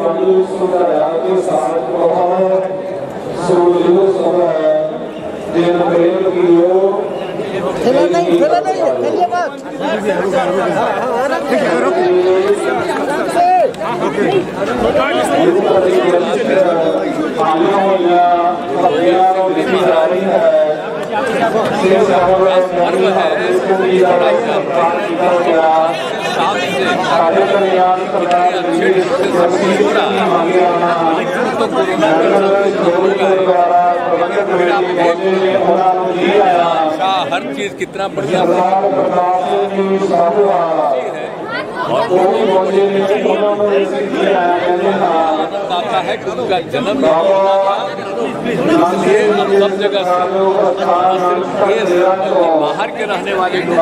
हर चीज कितना बढ़िया आता है कि उनका जन्म सब जगह बाहर के रहने वाले लोग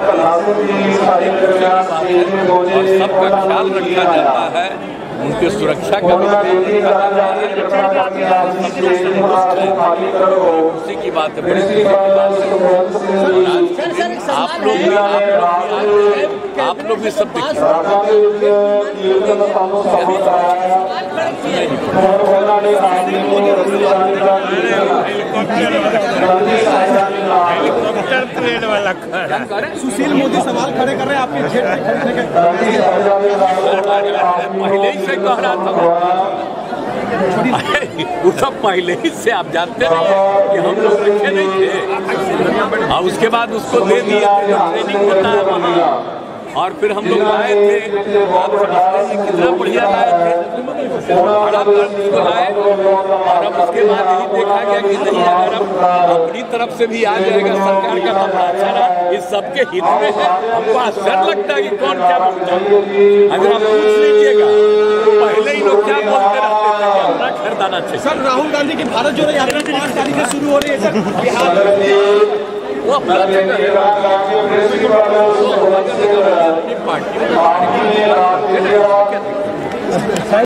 सबका ख्याल रखा जाता है, उनकी सुरक्षा का भी उसी की बात है। आप लोग भी सब हेलीकॉप्टर ट्रेन वाला सुशील मोदी सवाल खड़े कर रहे हैं आपके पहले ही से कह रहा था, वो सब पहले ही से आप जानते नहीं कि हम लोग रखे नहीं थे, और उसके बाद उसको दे दिया ट्रेनिंग होता है वहाँ, और फिर हम लोग आए थे, आप समझते हैं कितना बढ़िया लाए थे, बड़ा उसको लाए, और अब उसके बाद यही देखा गया कि नहीं, अगर अब अपनी तरफ से भी आ जाएगा सरकार का तो अच्छा रहा, इस सबके हित में है। हमको आश्चर्य लगता है कि कौन क्या बोलता है। अगर आप पूछ लीजिएगा तो पहले ही लोग क्या बोलते रहते थे कि अपना खरीदाना चाहिए। सर, राहुल गांधी की भारत जोड़ो यात्रा 5 तारीख से शुरू हो रही है सर, बिहार वो अपना पार्टी